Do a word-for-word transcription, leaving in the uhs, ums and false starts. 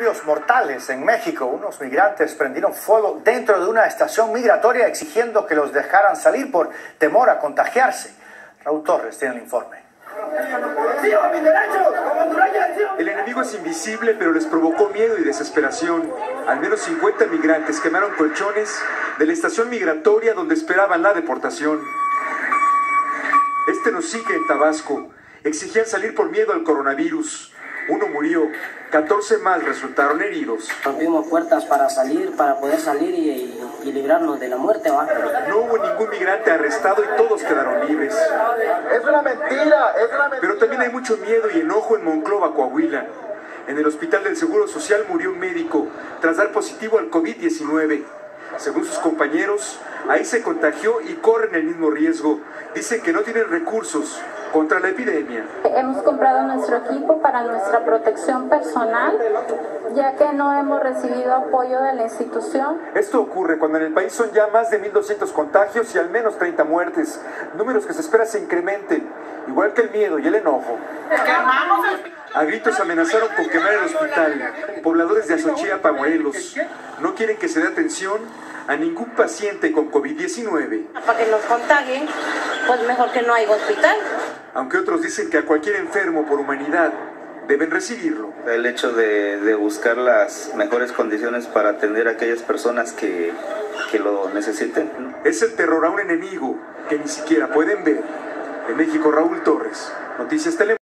disturbios mortales en México. Unos migrantes prendieron fuego dentro de una estación migratoria exigiendo que los dejaran salir por temor a contagiarse. Raúl Torres tiene el informe. El enemigo es invisible, pero les provocó miedo y desesperación. Al menos cincuenta migrantes quemaron colchones de la estación migratoria donde esperaban la deportación. Este nos sigue en Tabasco. Exigían salir por miedo al coronavirus. Uno murió, catorce más resultaron heridos. Rompimos puertas para salir, para poder salir y, y, y librarnos de la muerte, ¿va? No hubo ningún migrante arrestado y todos quedaron libres. Es una mentira, es una mentira. Pero también hay mucho miedo y enojo en Monclova, Coahuila. En el hospital del Seguro Social murió un médico tras dar positivo al COVID diecinueve. Según sus compañeros, ahí se contagió y corren el mismo riesgo. Dicen que no tienen recursos contra la epidemia. Hemos comprado nuestro equipo para nuestra protección personal, ya que no hemos recibido apoyo de la institución. Esto ocurre cuando en el país son ya más de mil doscientos contagios y al menos treinta muertes, números que se espera se incrementen, igual que el miedo y el enojo. A gritos amenazaron con quemar el hospital. Pobladores de Azochiapa, Morelos, no quieren que se dé atención a ningún paciente con COVID diecinueve. Para que nos contagien, pues mejor que no haya hospital. Aunque otros dicen que a cualquier enfermo por humanidad deben recibirlo. El hecho de, de buscar las mejores condiciones para atender a aquellas personas que, que lo necesiten. Es el terror a un enemigo que ni siquiera pueden ver. En México, Raúl Torres, Noticias Tele.